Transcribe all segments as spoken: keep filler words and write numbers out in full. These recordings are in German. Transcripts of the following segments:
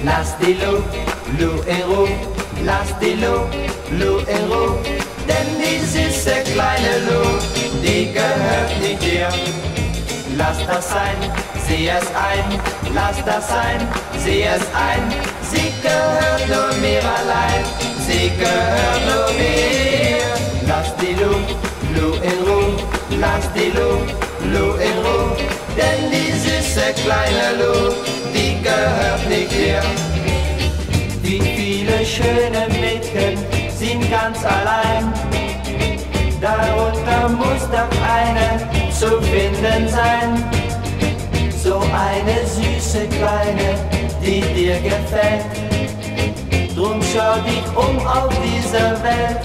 Lass die Lou, Lou in Ruhe, lass die Lou, Lou in Ruhe, denn die süße kleine Lou, die gehört nicht dir. Lass das sein, sieh es ein, lass das sein, sieh es ein, sie gehört nur mir allein, sie gehört nur mir. Lass die Lou, Lou in Ruhe, lass die Lou, Lou in Ruhe, denn die süße kleine Lou, die gehört nicht dir. Wie viele schöne Mädchen sind ganz allein, darunter muss doch eine zu finden sein. So eine süße Kleine, die dir gefällt, drum schau dich um auf dieser Welt.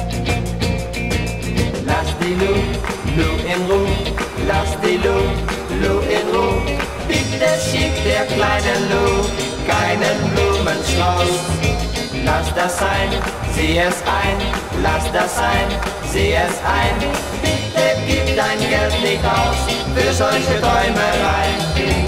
Lass die Lou, Lou in Ruhe, lass die Lou, Lou in Ruhe, bitte schick der kleinen Lou keinen Blumenstrauß. Lass das sein, sieh es ein, lass das sein, sieh es ein, bitte gib dein Geld nicht aus für solche Träumereien.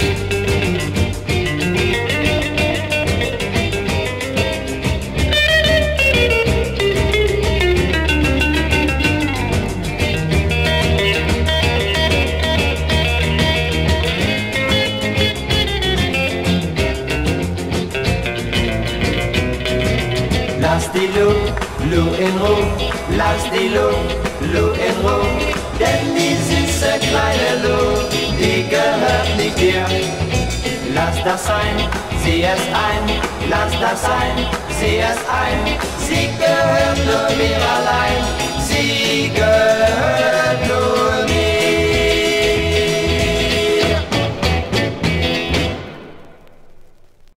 Lass die Lou, Lou in Ruhe, lass die Lou, Lou in Ruhe, denn die süße kleine Lou, die gehört nicht dir. Lass das sein, sieh es ein, lass das sein, sieh es ein, sie gehört nur mir allein,